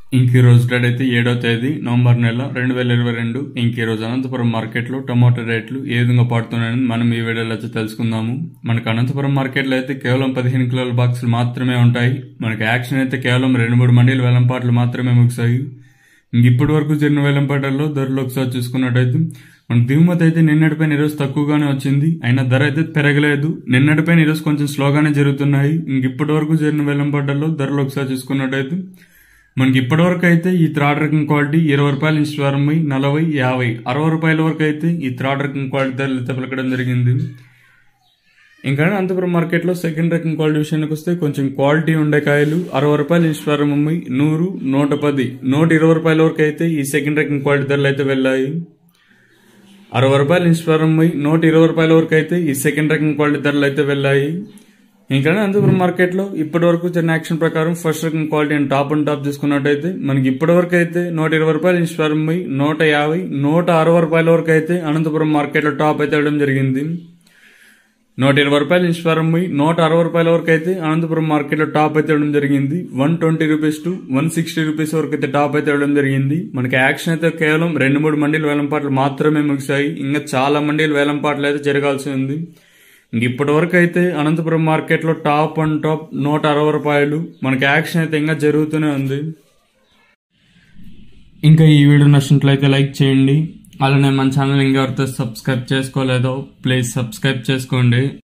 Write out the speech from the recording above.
ఇంక రోజు డేట్ అయితే 7వ తేదీ నవంబర్ నెల 2022. ఇంక రోజు అనంతపురం మార్కెట్లో టమాటో రేట్లు ఏ విధంగా పడుతున్నాయని మనం ఈ వీడియోలో అయితే తెలుసుకుందాము. మనకు అనంతపురం మార్కెట్లో అయితే కేవలం 15 కిలోల బాక్సులు మాత్రమే ఉంటాయి. మనకి యాక్షన్ అయితే కేవలం 2-3 మండీల వేలంపాట్లు మాత్రమే ముగిశాయి. ఇంక ఇప్పటి వరకు జరిగిన వేలంపాటల్లో ధరలు ఒకసారి చూసుకున్నట్టయితే మన దిగుమతి అయితే నిన్నటిపైన ఈరోజు తక్కువగానే వచ్చింది. అయినా ధర అయితే పెరగలేదు. నిన్నటిపైన ఈరోజు కొంచెం స్లోగానే జరుగుతున్నాయి. ఇంక ఇప్పటి వరకు జరిగిన వేలంపాటల్లో ధరలు ఒకసారి చూసుకున్నట్టయితే మనకి ఇప్పటి వరకు అయితే ఈ థర్డ్ రకం క్వాలిటీ 20 రూపాయల నుంచి ప్రారంభమై 40, 50, 60 రూపాయల వరకు అయితే ఈ థర్డ్ రకం క్వాలిటీ ధరలు అయితే పలకడం జరిగింది. ఇంకా అనంతపురం మార్కెట్లో సెకండ్ రకం క్వాలిటీ విషయానికి వస్తే కొంచెం క్వాలిటీ ఉండే కాయలు 60 రూపాయల నుంచి ప్రారంభమై 100, 110, 120 రూపాయల వరకు అయితే ఈ సెకండ్ రకం క్వాలిటీ ధరలు అయితే వెళ్ళాయి. 60 రూపాయల నుంచి ప్రారంభమై 120 రూపాయల వరకు అయితే ఈ సెకండ్ రకం క్వాలిటీ ధరలు అయితే వెళ్ళాయి. ఇంకా అనంతపురం మార్కెట్లో ఇప్పటి వరకు జరిగిన యాక్షన్ ప్రకారం ఫస్ట్ రకం క్వాలిటీ అండ్ టాప్ తీసుకున్నట్టయితే మనకి ఇప్పటి వరకు అయితే 120 రూపాయల నుంచి ప్రారంభమై 150, 160 రూపాయల వరకు అయితే అనంతపురం మార్కెట్లో టాప్ అయితే ఇవ్వడం జరిగింది. 120 రూపాయల నుంచి ప్రారంభమై 160 రూపాయల వరకు అయితే అనంతపురం మార్కెట్లో టాప్ అయితే ఇవ్వడం జరిగింది. 120 రూపీస్ టు 160 రూపీస్ వరకు అయితే టాప్ అయితే ఇవ్వడం జరిగింది. మనకి యాక్షన్ అయితే కేవలం 2-3 మండీల వేలంపాట్లు మాత్రమే ముగిశాయి. ఇంకా చాలా మండీల వేలంపాట్లు అయితే జరగాల్సి ఉంది. ఇప్పటి వరకు అయితే అనంతపురం మార్కెట్లో టాప్ 160 రూపాయలు. మనకి యాక్షన్ అయితే ఇంకా జరుగుతూనే ఉంది. ఇంకా ఈ వీడియో నచ్చినట్లయితే లైక్ చేయండి. అలానే మన ఛానల్ ఇంకా ఎవరితో సబ్స్క్రైబ్ చేసుకోలేదో ప్లీజ్ సబ్స్క్రైబ్ చేసుకోండి.